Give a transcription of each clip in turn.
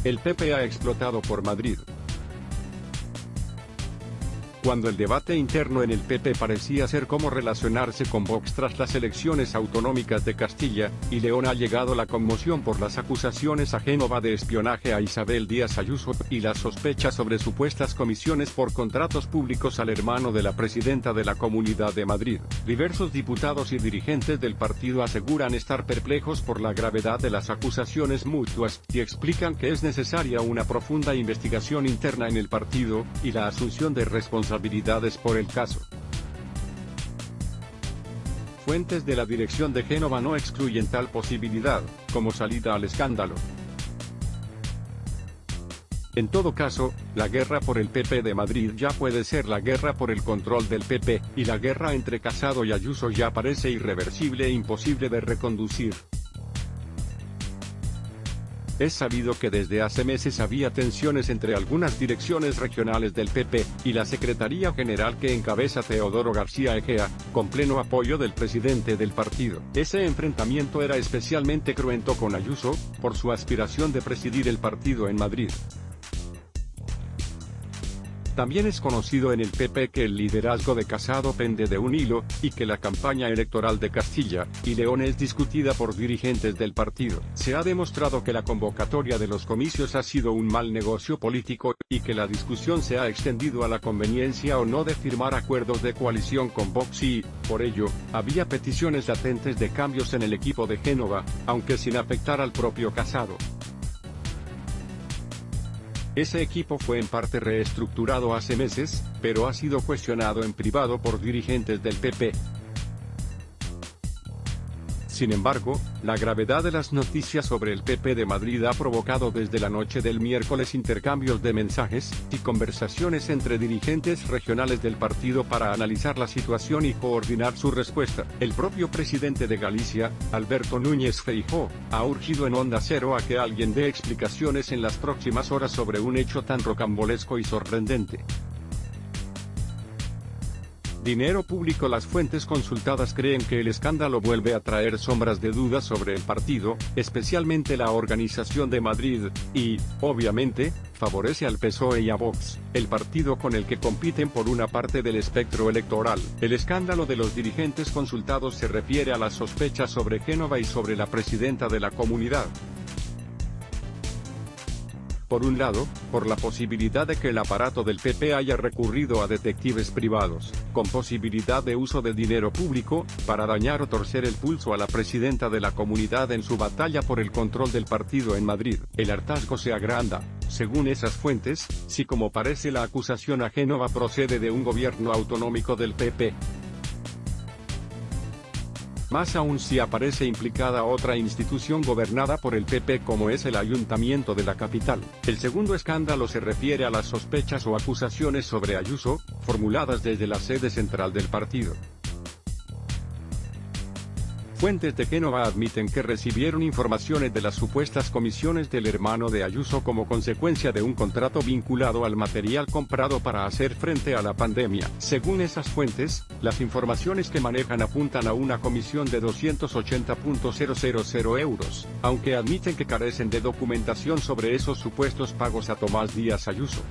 El PP ha explotado por Madrid. Cuando el debate interno en el PP parecía ser cómo relacionarse con Vox tras las elecciones autonómicas de Castilla y León, ha llegado la conmoción por las acusaciones a Génova de espionaje a Isabel Díaz Ayuso, y las sospechas sobre supuestas comisiones por contratos públicos al hermano de la presidenta de la Comunidad de Madrid. Diversos diputados y dirigentes del partido aseguran estar perplejos por la gravedad de las acusaciones mutuas, y explican que es necesaria una profunda investigación interna en el partido, y la asunción de responsabilidades por el caso. Fuentes de la dirección de Génova no excluyen tal posibilidad, como salida al escándalo. En todo caso, la guerra por el PP de Madrid ya puede ser la guerra por el control del PP, y la guerra entre Casado y Ayuso ya parece irreversible e imposible de reconducir. Es sabido que desde hace meses había tensiones entre algunas direcciones regionales del PP y la Secretaría General que encabeza Teodoro García Egea, con pleno apoyo del presidente del partido. Ese enfrentamiento era especialmente cruento con Ayuso, por su aspiración de presidir el partido en Madrid. También es conocido en el PP que el liderazgo de Casado pende de un hilo, y que la campaña electoral de Castilla y León es discutida por dirigentes del partido. Se ha demostrado que la convocatoria de los comicios ha sido un mal negocio político, y que la discusión se ha extendido a la conveniencia o no de firmar acuerdos de coalición con Vox y, por ello, había peticiones latentes de cambios en el equipo de Génova, aunque sin afectar al propio Casado. Ese equipo fue en parte reestructurado hace meses, pero ha sido cuestionado en privado por dirigentes del PP. Sin embargo, la gravedad de las noticias sobre el PP de Madrid ha provocado desde la noche del miércoles intercambios de mensajes y conversaciones entre dirigentes regionales del partido para analizar la situación y coordinar su respuesta. El propio presidente de Galicia, Alberto Núñez Feijóo, ha urgido en Onda Cero a que alguien dé explicaciones en las próximas horas sobre un hecho tan rocambolesco y sorprendente. Dinero público. Las fuentes consultadas creen que el escándalo vuelve a traer sombras de dudas sobre el partido, especialmente la organización de Madrid, y, obviamente, favorece al PSOE y a Vox, el partido con el que compiten por una parte del espectro electoral. El escándalo de los dirigentes consultados se refiere a las sospechas sobre Génova y sobre la presidenta de la Comunidad. Por un lado, por la posibilidad de que el aparato del PP haya recurrido a detectives privados, con posibilidad de uso de dinero público, para dañar o torcer el pulso a la presidenta de la Comunidad en su batalla por el control del partido en Madrid. El hartazgo se agranda, según esas fuentes, si como parece la acusación a Génova procede de un gobierno autonómico del PP. Más aún si aparece implicada otra institución gobernada por el PP como es el Ayuntamiento de la capital. El segundo escándalo se refiere a las sospechas o acusaciones sobre Ayuso, formuladas desde la sede central del partido. Fuentes de Génova admiten que recibieron informaciones de las supuestas comisiones del hermano de Ayuso como consecuencia de un contrato vinculado al material comprado para hacer frente a la pandemia. Según esas fuentes, las informaciones que manejan apuntan a una comisión de 280.000 euros, aunque admiten que carecen de documentación sobre esos supuestos pagos a Tomás Díaz Ayuso.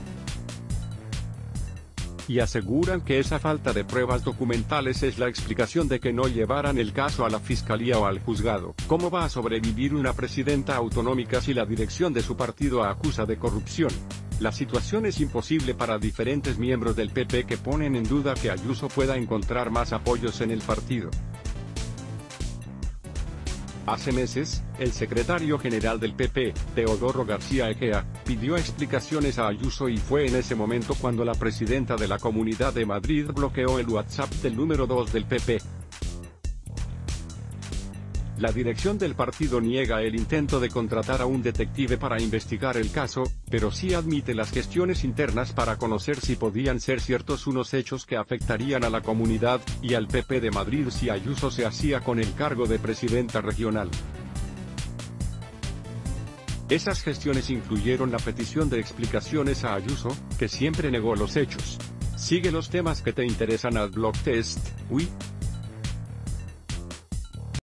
Y aseguran que esa falta de pruebas documentales es la explicación de que no llevaran el caso a la fiscalía o al juzgado. ¿Cómo va a sobrevivir una presidenta autonómica si la dirección de su partido acusa de corrupción? La situación es imposible para diferentes miembros del PP que ponen en duda que Ayuso pueda encontrar más apoyos en el partido. Hace meses, el secretario general del PP, Teodoro García Egea, pidió explicaciones a Ayuso y fue en ese momento cuando la presidenta de la Comunidad de Madrid bloqueó el WhatsApp del número 2 del PP. La dirección del partido niega el intento de contratar a un detective para investigar el caso, pero sí admite las gestiones internas para conocer si podían ser ciertos unos hechos que afectarían a la comunidad y al PP de Madrid si Ayuso se hacía con el cargo de presidenta regional. Esas gestiones incluyeron la petición de explicaciones a Ayuso, que siempre negó los hechos. Sigue los temas que te interesan al blog Test.